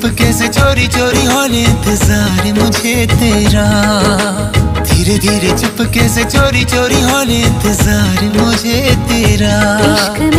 चुपके से चोरी चोरी होने इंतजार मुझे तेरा। धीरे धीरे चुपके से चोरी चोरी होने इंतजार मुझे तेरा।